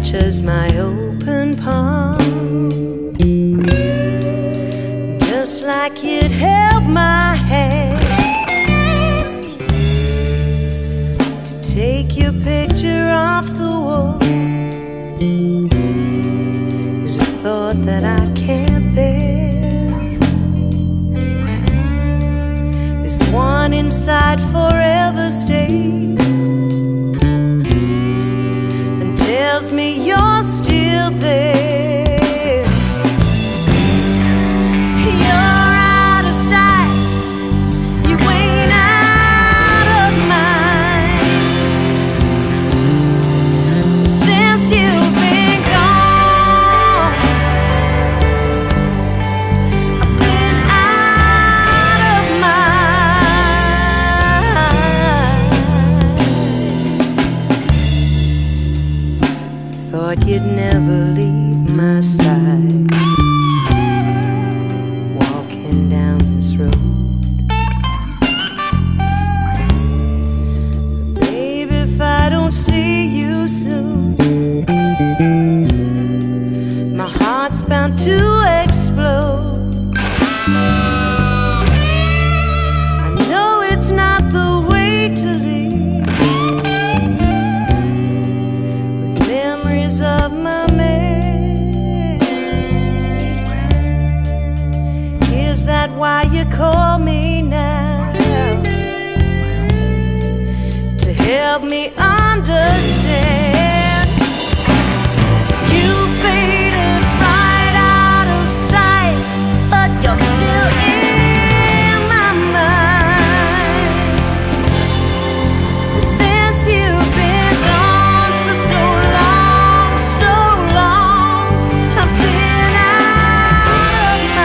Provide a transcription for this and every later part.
touches my open palm, just like you'd held my hand to take your picture off the wall. Is a thought that I can't bear. This one inside forever stays and tells me you're still there. You're out of sight, you ain't out of mind. Since you've been gone, I've been out of mind. Thought you'd never leave my side, walking down this road. But baby, if I don't see you soon, my heart's bound to explode. I know it's not the way to leave, with memories of my man. Is that why you call me now? To help me understand. You faded right out of sight, but you're still in my mind. Since you've been gone for so long, I've been out of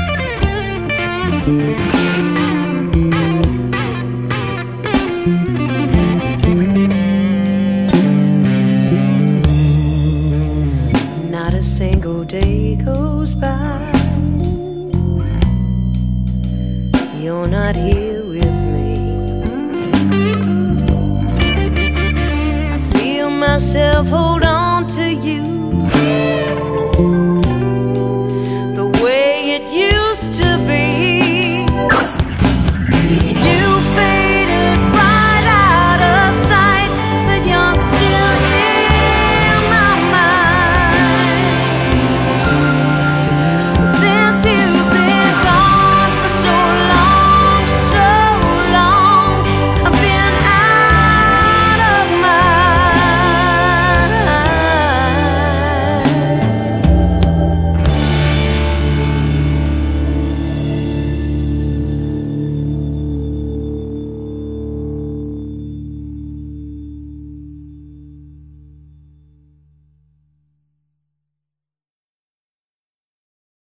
Thank you. single day goes by, you're not here with me. I feel myself hold on to you